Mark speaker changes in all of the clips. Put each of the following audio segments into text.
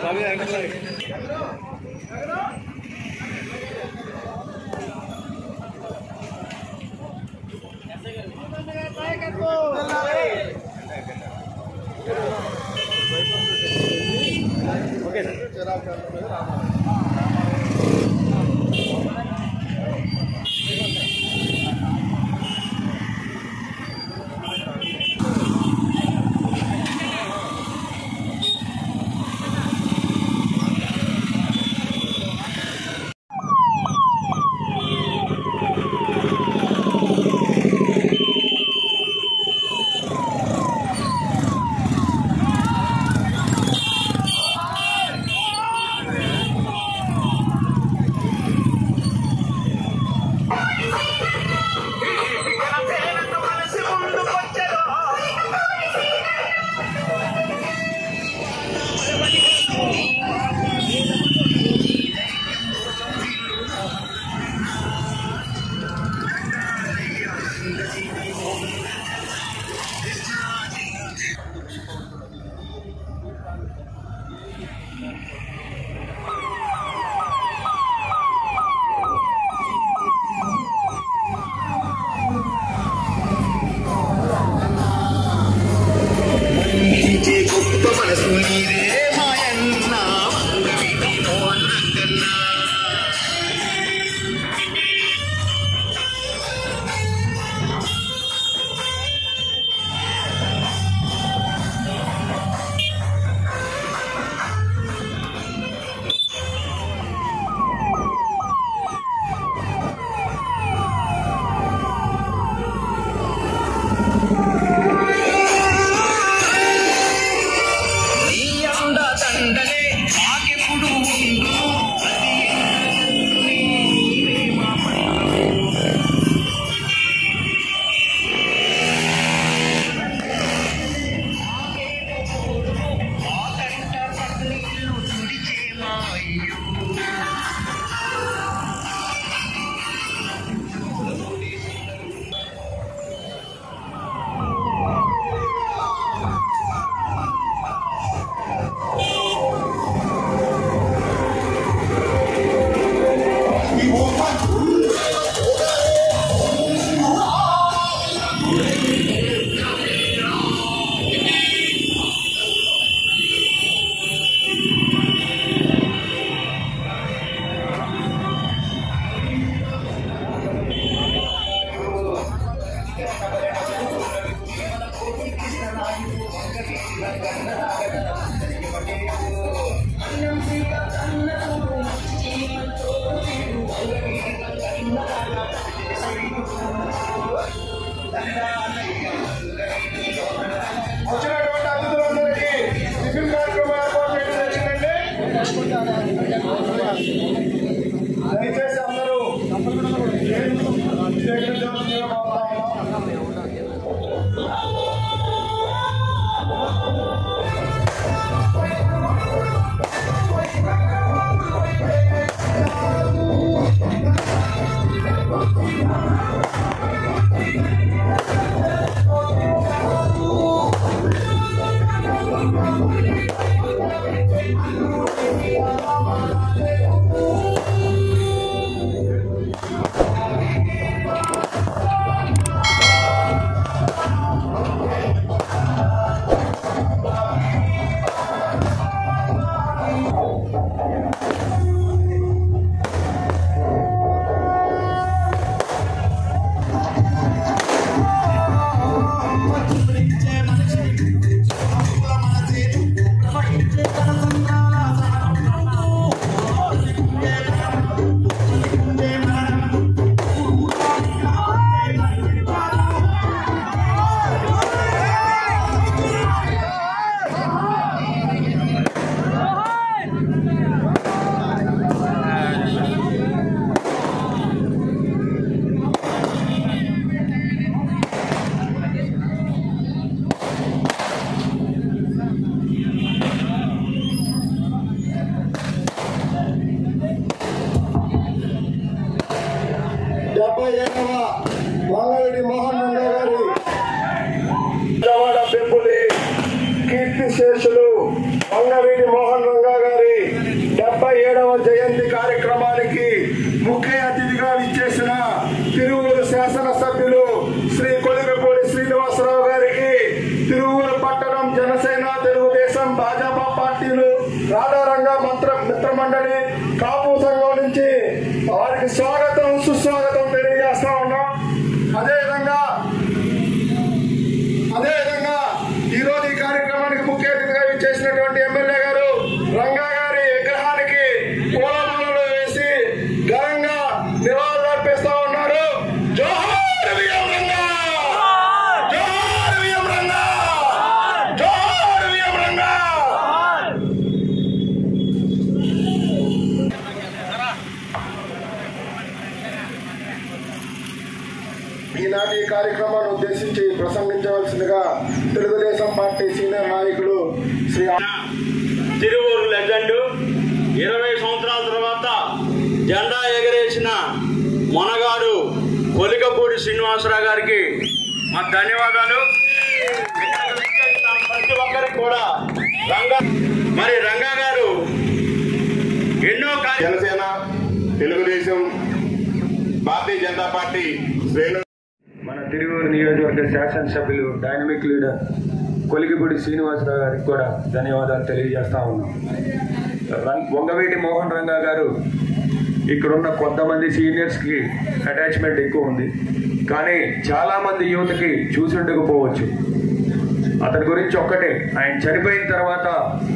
Speaker 1: దయచేసి అందరూ మంగళగిరి మోహన్ రంగా గారి విజయవాడ పెంపులి కీర్తి శేషులు మంగళగిరి మోహన్ రంగా గారి వచ్చినటువంటి ఎమ్మెల్యే గారు రంగా గారి విగ్రహానికి పూలమాలలు వేసి ఘనంగా నివాళులు అర్పిస్తా ఉన్నారు. జోహార్ విఎం రంగా, జోహార్ విఎం రంగా, జోహార్ విఎం రంగా. ఈనాటి కార్యక్రమాన్ని ఉద్దేశించి ప్రసంగించవలసిందిగా తెలుగుదేశం పార్టీ సీనియర్ నాయకులు శ్రీ
Speaker 2: తిరువూరు లెజెండ్ 20 సంవత్సరాల తర్వాత జెండా ఎగరేసిన మొనగాడు కొలికపూడి శ్రీనివాసరావు గారికి మా ధన్యవాదాలు. ప్రతి ఒక్కరికి కూడా రంగా గారు ఎన్నో
Speaker 3: జనసేన, తెలుగుదేశం, భారతీయ జనతా పార్టీ శ్రేణులు,
Speaker 4: మన తిరువూరు నియోజకవర్గ శాసనసభ్యులు డైనమిక్ లీడర్ కొలికిపూడి శ్రీనివాసరావు గారికి కూడా ధన్యవాదాలు తెలియజేస్తా ఉన్నాం. వంగవీటి మోహన్ రంగా గారు ఇక్కడున్న కొంతమంది సీనియర్స్కి అటాచ్మెంట్ ఎక్కువ ఉంది, కానీ చాలామంది యువతకి చూసి ఉండకపోవచ్చు. అతని గురించి ఒక్కటే, ఆయన చనిపోయిన తర్వాత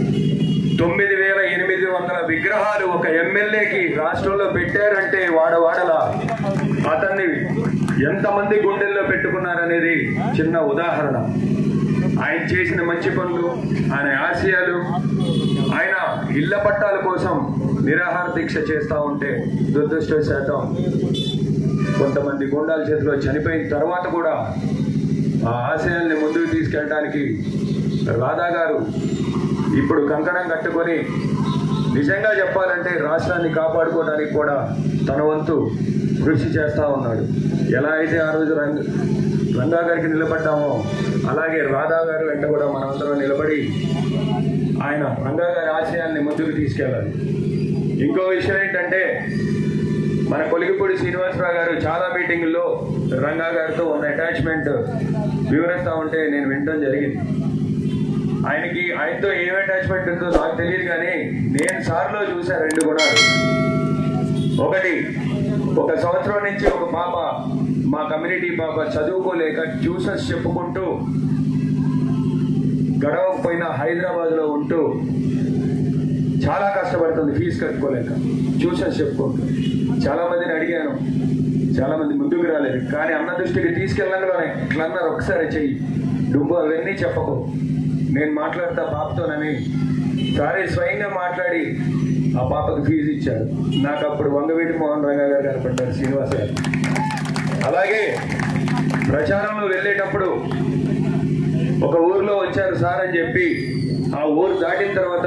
Speaker 4: 9,800 విగ్రహాలు ఒక ఎమ్మెల్యేకి రాష్ట్రంలో పెట్టారంటే వాడవాడలా అతన్ని ఎంతమంది గుండెల్లో పెట్టుకున్నారనేది చిన్న ఉదాహరణ. ఆయన చేసిన మంచి పనులు, ఆయన ఆశయాలు, ఆయన ఇళ్ల పట్టాల కోసం నిరాహార దీక్ష చేస్తూ ఉంటే దురదృష్టవశాతం కొంతమంది గుండాల చేతిలో చనిపోయిన తర్వాత కూడా ఆ ఆశయాల్ని ముందుకు తీసుకెళ్ళడానికి రాధా గారు ఇప్పుడు కంకణం కట్టుకొని నిజంగా చెప్పాలంటే రాష్ట్రాన్ని కాపాడుకోవడానికి కూడా తన వంతు కృషి చేస్తూ ఉన్నాడు. ఎలా అయితే ఆ రోజు రంగా గారికి నిలబడ్డామో అలాగే రాధా గారు వెంట కూడా మనమందరం నిలబడి ఆయన రంగా గారి ఆశయాల్ని ముందుకు తీసుకెళ్ళాలి. ఇంకో విషయం ఏంటంటే, మన కొలికిపూడి శ్రీనివాసరావు గారు చాలా మీటింగుల్లో రంగా గారితో ఉన్న అటాచ్మెంట్ వివరిస్తూ ఉంటే నేను వినడం జరిగింది. ఆయనతో ఏం అటాచ్మెంట్ ఉందో నాకు తెలియదు, కానీ నేను సార్లో చూసా 2 గుణాలు. ఒకటి, 1 సంవత్సరం నుంచి ఒక పాప, మా కమ్యూనిటీ పాప చదువుకోలేక ట్యూషన్స్ చెప్పుకుంటూ గడవకపోయినా హైదరాబాద్లో ఉంటూ చాలా కష్టపడుతుంది, ఫీజు కట్టుకోలేక ట్యూషన్స్ చెప్పుకుంటూ. చాలామందిని అడిగాను, చాలామంది ముందుకు రాలేదు, కానీ అన్న దృష్టికి తీసుకెళ్ళంగానే ఇట్లా అన్నారు, ఒకసారి చెయ్యి డుంబు అవన్నీ చెప్పకు, నేను మాట్లాడతా పాపతోనని సారీ స్వయంగా మాట్లాడి ఆ పాపకు ఫీజు ఇచ్చారు. నాకు అప్పుడు వంగవీటి మోహన్ రంగా గారు కనపడ్డారు, శ్రీనివాస్ గారు. అలాగే ప్రచారంలో వెళ్ళేటప్పుడు ఒక ఊరిలో వచ్చారు సార్ అని చెప్పి ఆ ఊరు దాటిన తర్వాత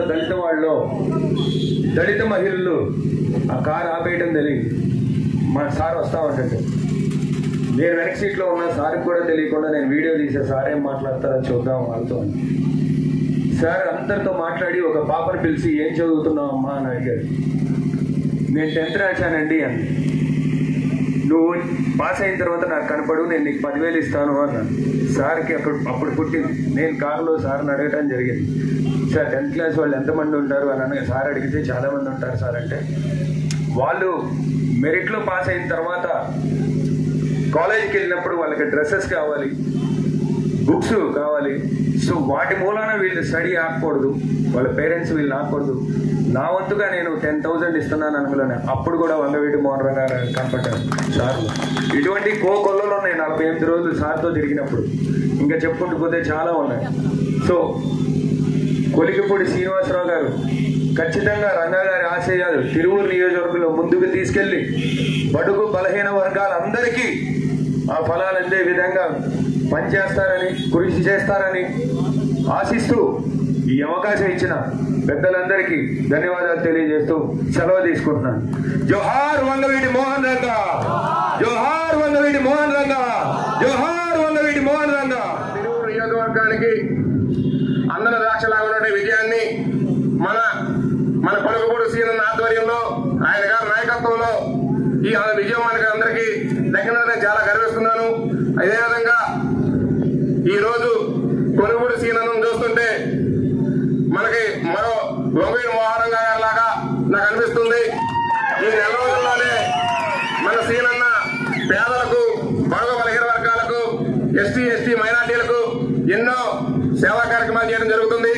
Speaker 4: దళిత మహిళలు ఆ కారు ఆపేయటం తెలియదు. మా సార్ వస్తా ఉంటుంటే నేను వెనక సీట్లో ఉన్న సార్కి కూడా తెలియకుండా నేను వీడియో తీసే, సార్ ఏం మాట్లాడతారో చూద్దాం వాళ్ళతో అని. సార్ అందరితో మాట్లాడి ఒక పాపను పిలిచి ఏం చదువుతున్నావు అమ్మా అని అడిగారు. నేను 10th రాశానండి అని. నువ్వు పాస్ అయిన తర్వాత నాకు కనపడు, నేను నీకు 10,000 ఇస్తాను అన్నాను. సార్కి అప్పుడు పుట్టింది. నేను కారులో సార్ని అడగటం జరిగింది, సార్ 10th క్లాస్ వాళ్ళు ఎంతమంది ఉంటారు అని సార్ అడిగితే చాలామంది ఉంటారు సార్ అంటే, వాళ్ళు మెరిట్లో పాస్ అయిన తర్వాత కాలేజీకి వెళ్ళినప్పుడు వాళ్ళకి డ్రెస్సెస్ కావాలి, బుక్స్ కావాలి. సో వాటి మూలాన వీళ్ళు స్టడీ ఆగకూడదు, వాళ్ళ పేరెంట్స్ వీళ్ళు ఆగకూడదు. నా వంతుగా నేను 10,000 ఇస్తున్నాను అనుకున్నాను. అప్పుడు కూడా వంగవీటి మోహన్ రంగా గారు కనపడ్డారు సార్లు. ఇటువంటి కోకొల్లలో నేను 48 రోజులు సార్తో తిరిగినప్పుడు ఇంకా చెప్పుకుంటూ పోతే చాలా ఉన్నాయి. సో కొలికిపూడి శ్రీనివాసరావు గారు ఖచ్చితంగా రంగా గారి ఆశయాలు తిరువూరు నియోజకవర్గంలో ముందుకు తీసుకెళ్లి బడుగు బలహీన వర్గాలందరికీ ఆ ఫలాలు అందే విధంగా పనిచేస్తారని, కృషి చేస్తారని ఆశిస్తూ ఈ అవకాశం ఇచ్చిన పెద్దలందరికీ ధన్యవాదాలు తెలియజేస్తూ సెలవు తీసుకుంటున్నాను. జోహార్ వంగవీటి మోహన్ రంగా, జోహార్ వంగవీటి మోహన్ రంగా, జోహార్ వంగవీటి మోహన్ రంగా.
Speaker 3: తిరువూరు నియోజకవర్గానికి అందరి ద్రాక్షలాగా ఉన్న విజయాన్ని మన కొలికిపూడి సీనియర్ ఆధ్వర్యంలో, ఆయన గారి నాయకత్వంలో ఈ విజయవానికి అందరికీ దక్కినదని చాలా గర్విస్తున్నాను. అదేవిధంగా ఈరోజు కొలికిపూడి సీనియర్ను చూస్తుంటే మనకి మరో వంగవీటి మోహన్ రంగా గారి లాగా నాకు అనిపిస్తుంది. ఈ 4 రోజుల్లోనే మన సీనన్న పేదలకు, బడుగు బలహీన వర్గాలకు, ఎస్టీ మైనార్టీలకు ఎన్నో సేవా కార్యక్రమాలు చేయడం జరుగుతుంది.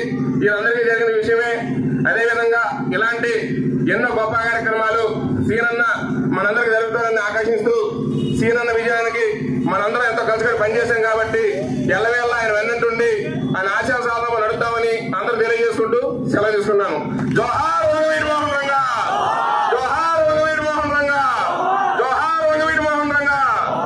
Speaker 3: ఇదందరికీ జరిగిన విషయమే. అదేవిధంగా ఇలాంటి ఎన్నో గొప్ప కార్యక్రమాలు సీనన్న మనందరికి జరుగుతుందని ఆకర్షిస్తూ సీనన్న విజయానికి మనందరం ఎంతో కలిసికట్టి పనిచేశాం కాబట్టి ఎల్లవేళ ఆయన వెన్నంటుండి ఆయన ఆశయ సాధనలో నడుద్దామని అందరూ తెలియజేసుకుంటూ సెలవు తీసుకున్నాను. జోహార్ వంగవీటి మోహన్ రంగా, జోహార్ వంగవీటి మోహన్ రంగా, జోహార్ వంగవీటి మోహన్ రంగా.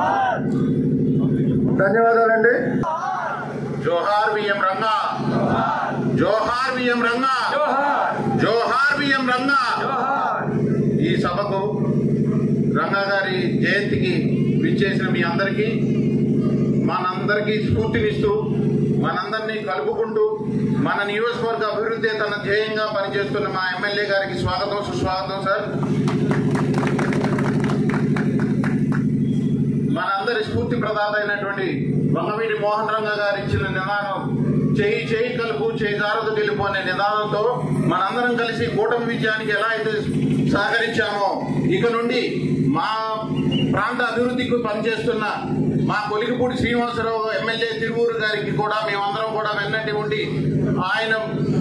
Speaker 1: ధన్యవాదాలండి.
Speaker 2: జోహార్ బిఎం రంగా, జోహార్ బిఎం రంగా, జోహార్ బిఎం రంగా. ఈ సభకు రంగా గారి జయంతికి విచ్చేసిన మీ అందరికీ మనందరికీ స్ఫూర్తినిస్తూ మనందరినీ కలుపుకుంటూ మన నియోజకవర్గ అభివృద్ధి తన ధ్యేయంగా పనిచేస్తున్న మా ఎమ్మెల్యే గారికి స్వాగతం, సుస్వాగతం సార్. మనందరి స్ఫూర్తి ప్రదాత అయినటువంటి వంగవీటి మోహన్ రంగా గారు ఇచ్చిన నినాదం చేయి చేయి కలుపు చేయి జారదు గెలుపు అనే నినాదంతో మనందరం కలిసి కూటమి విజయానికి ఎలా అయితే సహకరించామో ఇక నుండి మా ప్రాంత అభివృద్ధికి పనిచేస్తున్న మా కొలిగిపూడి శ్రీనివాసరావు ఎమ్మెల్యే తిరువూరు గారికి కూడా మేమందరం కూడా వెన్నంటి ఉండి ఆయన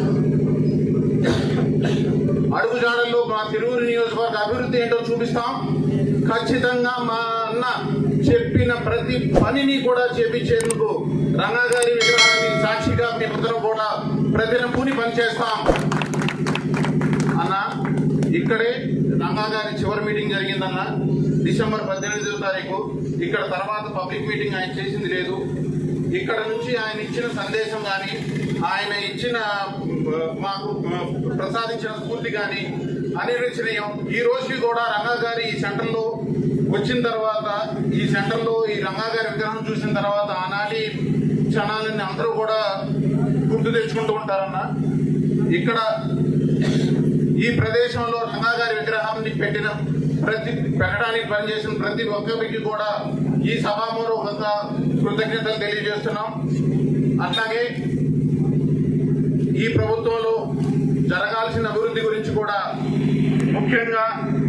Speaker 2: అడుగుజాడల్లో మా తిరువూరు నియోజకవర్గ అభివృద్ధి ఏంటో చూపిస్తాం. ఖచ్చితంగా మా అన్న చెప్పిన ప్రతి పనిని కూడా చేపించేందుకు రంగా గారి విగ్రహాన్ని సాక్షిగా మేమందరం కూడా ప్రతిని పనిచేస్తాం. అన్న ఇక్కడే రంగా గారి చివరి మీటింగ్ జరిగిందన్న డిసెంబర్ 18వ తారీఖు. ఇక్కడ తర్వాత పబ్లిక్ మీటింగ్ ఆయన చేసింది లేదు. ఇక్కడ నుంచి ఆయన ఇచ్చిన సందేశం కానీ ఆయన ఇచ్చిన మాకు ప్రసాదించిన స్ఫూర్తి కానీ అనిర్వచనీయం. ఈ రోజుకి కూడా రంగా గారి ఈ సెంటర్లో వచ్చిన తర్వాత ఈ సెంటర్లో ఈ రంగా గారి విగ్రహం చూసిన తర్వాత ఆనాటి క్షణాలని అందరూ కూడా గుర్తు తెచ్చుకుంటూ ఉంటారన్న. ఇక్కడ ఈ ప్రదేశంలో రంగా గారి విగ్రహాన్ని పెట్టడానికి పనిచేసిన ప్రతి ఒక్కరికి కూడా ఈ సభామూలకంగా కృతజ్ఞతలు తెలియజేస్తున్నాం. అట్లాగే ఈ ప్రభుత్వంలో జరగాల్సిన అభివృద్ధి గురించి కూడా ముఖ్యంగా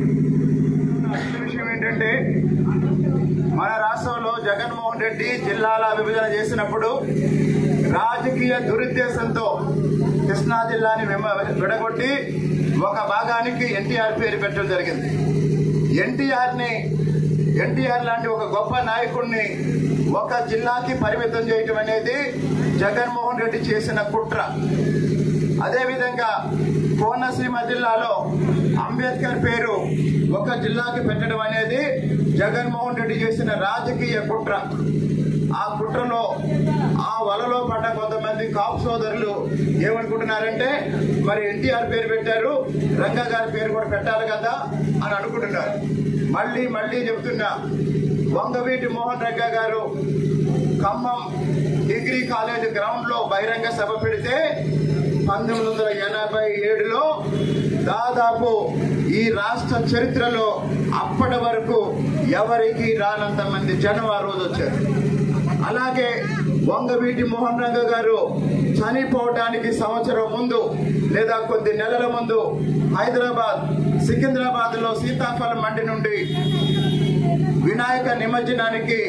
Speaker 5: విషయం ఏంటంటే మన రాష్ట్రంలో జగన్మోహన్ రెడ్డి జిల్లాల విభజన చేసినప్పుడు రాజకీయ దురుద్దేశంతో కృష్ణా జిల్లాని విడగొట్టి ఒక భాగానికి ఎన్టీఆర్ పేరు పెట్టడం జరిగింది. ఎన్టీఆర్ లాంటి ఒక గొప్ప నాయకుడిని ఒక జిల్లాకి పరిమితం చేయటం అనేది జగన్మోహన్ రెడ్డి చేసిన కుట్ర. అదేవిధంగా కోనసీమ జిల్లాలో అంబేద్కర్ పేరు ఒక జిల్లాకి పెట్టడం అనేది జగన్మోహన్ రెడ్డి చేసిన రాజకీయ కుట్ర. ఆ కుట్రలో ఆ వలలో పడ్డ కొంతమంది కాపు సోదరులు ఏమనుకుంటున్నారంటే మరి ఎన్టీఆర్ పేరు పెట్టారు, రంగా గారి పేరు కూడా పెట్టాలి కదా అని అనుకుంటున్నారు. మళ్ళీ చెప్తున్నా, వంగవీటి మోహన్ రంగా గారు ఖమ్మం డిగ్రీ కాలేజ్ గ్రౌండ్ లో బహిరంగ సభ పెడితే 1987లో దాదాపు ఈ రాష్ట్ర చరిత్రలో అప్పటి వరకు ఎవరికి రానంత మంది జనం ఆ రోజు వచ్చారు. అలాగే వంగవీటి మోహన్ రంగా గారు చనిపోవడానికి సంవత్సరం ముందు లేదా కొద్ది నెలల ముందు సికింద్రాబాద్ లో సీతాఫలం మండి నుండి వినాయక నిమజ్జనానికి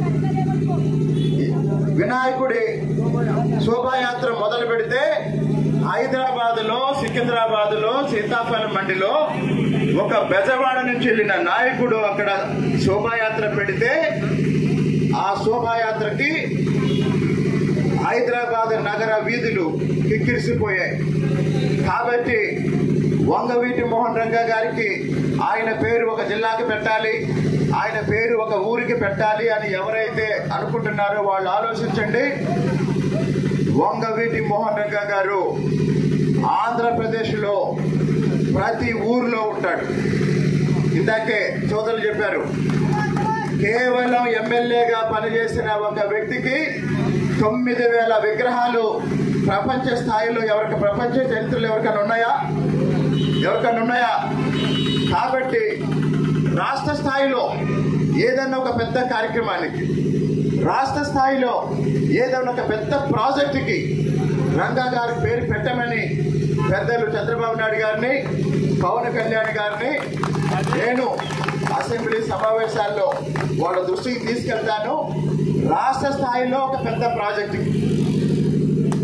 Speaker 5: వినాయకుడి శోభాయాత్ర మొదలు పెడితే సికింద్రాబాద్ లో సీతాఫలం మండిలో ఒక బెజవాడ నుంచి వెళ్ళిన నాయకుడు అక్కడ శోభాయాత్ర పెడితే ఆ శోభాయాత్రకి హైదరాబాద్ నగర వీధులు కిక్కిరిసిపోయాయి. కాబట్టి వంగవీటి మోహన్ రంగా గారికి ఆయన పేరు ఒక జిల్లాకి పెట్టాలి, ఆయన పేరు ఒక ఊరికి పెట్టాలి అని ఎవరైతే అనుకుంటున్నారో వాళ్ళు ఆలోచించండి. వంగవీటి మోహన్ రంగా గారు ఆంధ్రప్రదేశ్లో ప్రతి ఊర్లో ఉంటాడు. ఇందాకే సోదరులు చెప్పారు, కేవలం ఎమ్మెల్యేగా పనిచేసిన ఒక వ్యక్తికి 9,000 విగ్రహాలు ప్రపంచ స్థాయిలో ప్రపంచ చరిత్రలో ఎవరికైనా ఉన్నాయా? కాబట్టి రాష్ట్ర స్థాయిలో ఏదైనా ఒక పెద్ద కార్యక్రమానికి, రాష్ట్ర స్థాయిలో ఏదైనా ఒక పెద్ద ప్రాజెక్టుకి రంగా గారి పేరు పెట్టమని పెద్దలు చంద్రబాబు నాయుడు గారిని, పవన్ కళ్యాణ్ గారిని నేను అసెంబ్లీ సమావేశాల్లో వాళ్ళ దృష్టికి తీసుకెళ్తాను. రాష్ట్ర స్థాయిలో ఒక పెద్ద ప్రాజెక్టుకి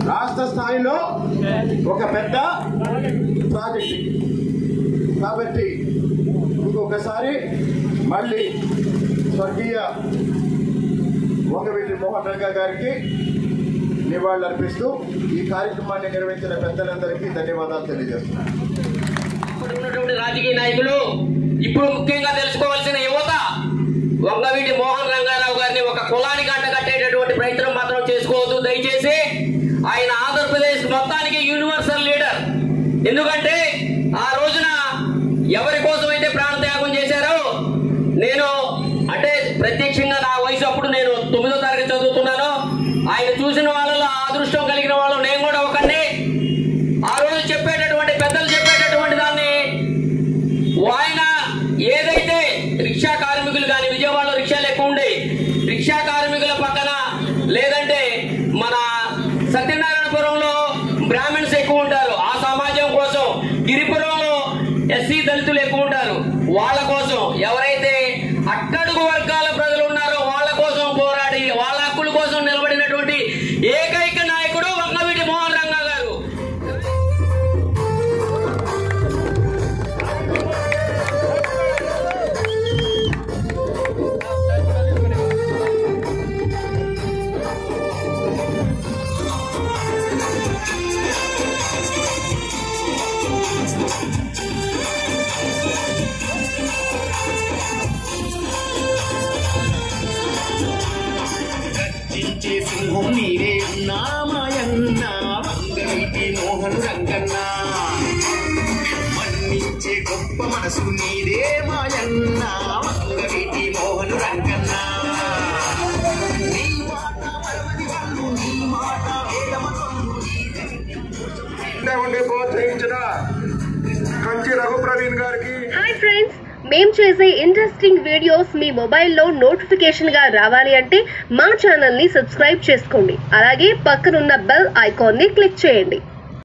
Speaker 5: రాష్ట్ర స్థాయిలో ఒక పెద్ద ప్రాజెక్ట్. కాబట్టి ఇంకొకసారి మళ్ళీ స్వర్గీయ వంగవీటి మోహన్ రంగా గారికి నివాళులు అర్పిస్తూ ఈ కార్యక్రమాన్ని నిర్వహించిన పెద్దలందరికీ ధన్యవాదాలు తెలియజేస్తున్నాను.
Speaker 6: ఉన్నటువంటి రాజకీయ నాయకులు ఇప్పుడు ముఖ్యంగా తెలుసుకోవాల్సిన యువత వంగవీటి మోహన్ రంగారావు గారిని ఒక కులానికి అంటగట్టేటటువంటి ప్రయత్నం మాత్రం చేసుకోవద్దు దయచేసి. ఆయన ఆంధ్రప్రదేశ్ మొత్తానికి యూనివర్సల్ లీడర్. ఎందుకంటే ఆ రోజున ఎవరి కోసం అయితే ప్రాణత్యాగం చేశారో, నేను అంటే ప్రత్యక్షంగా నా వయసు అప్పుడు నేను 9వ తరగతి చదువుతున్నాను. ఆయన చూసిన వాళ్ళలో అదృష్టం కలిగిన వాళ్ళు నేను కూడా ఒకటి. ఆ రోజు చెప్పేటటువంటి పెద్దలు చెప్పేటటువంటి దాన్ని ఆయన ఏదైతే రిక్షా కార్మికులు కానీ, విజయవాడలో రిక్షాలు ఎక్కువ ఉండే రిక్షా కార్మికుల పక్కన, లేదంటే మన సత్యనారాయణపురంలో బ్రాహ్మణ్స్ ఎక్కువ ఉంటారు, ఆ సమాజం కోసం, గిరిపురంలో ఎస్సీ దళితులు ఎక్కువ ఉంటారు, వాళ్ళ కోసం ఎవరైతే అట్టడుగు వర్గాల ప్రజలు ఉన్నారో వాళ్ళ కోసం పోరాడి వాళ్ళ హక్కుల కోసం నిలబడినటువంటి ఏకైక నాయకుడు వంగవీటి మోహన్ రంగా గారు.
Speaker 7: సింహం నీరే నామాయన్న వంగవీటి మోహన్ రంగన్న, మన్నించే గొప్ప మనసు నీదే మాయన్న వంగవీటి మోహన్ రంగన్న. నీ మాట మరవని వాళ్ళు, నీ మాట వేదమతోను
Speaker 1: ఉండి ప్రోత్సహించిన కంచి రఘుప్రవీణ్ గారికి.
Speaker 8: హాయ్ ఫ్రెండ్స్, మేము చేసే ఇంట్రెస్టింగ్ వీడియోస్ మీ మొబైల్లో నోటిఫికేషన్ గా రావాలి అంటే మా ఛానల్ ని సబ్స్క్రైబ్ చేసుకోండి. అలాగే పక్కనున్న బెల్ ఐకాన్ ని క్లిక్ చేయండి.